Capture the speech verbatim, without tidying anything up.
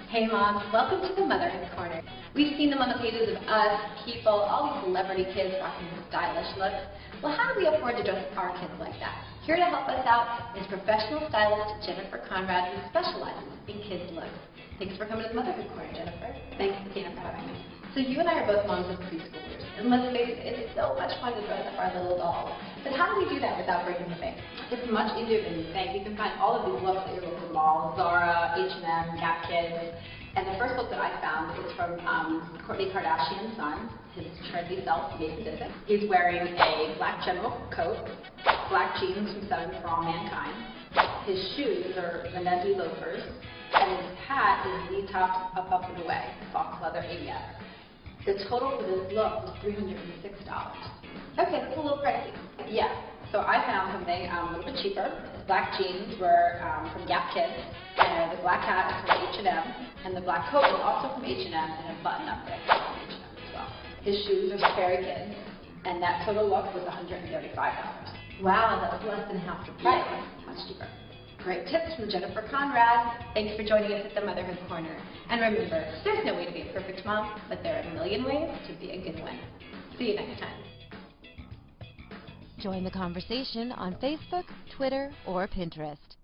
Hey moms, welcome to the Motherhood Corner. We've seen them on the pages of Us, People, all these celebrity kids rocking stylish looks. Well, how do we afford to dress our kids like that? Here to help us out is professional stylist Jennifer Conrad, who specializes in kids' looks. Thanks for coming to the Motherhood Corner, Jennifer. Thanks, Tina, for having me. So you and I are both moms of preschoolers, and let's face it, it's so much fun to dress up our little dolls. But how do we do that without breaking the bank? It's much easier than you think. You can find all of these looks at your local mall, Zara, H and M, Gap Kids. And the first look that I found is from um, Kourtney Kardashian's son, his trendy self, Mason Dixon. He's wearing a black general coat, black jeans from Seven for All Mankind. His shoes are Vanessa loafers, and his hat is knee-topped up, up and away, fox leather A B S. The total for this look was three hundred six dollars. Okay, that's a little pricey. Yeah, so I found something um, a little bit cheaper. His black jeans were um, from Gap Kids, and the black hat is from H and M, and the black coat is also from H and M, and a button-up there from H and M as well. His shoes are Sperry Kids, and that total look was one hundred thirty-five dollars. Wow, that was less than half the price. Yeah, much cheaper. Great tips from Jennifer Conrad. Thanks for joining us at the Motherhood Corner. And remember, there's no way to be a perfect mom, but there are a million ways to be a good one. See you next time. Join the conversation on Facebook, Twitter, or Pinterest.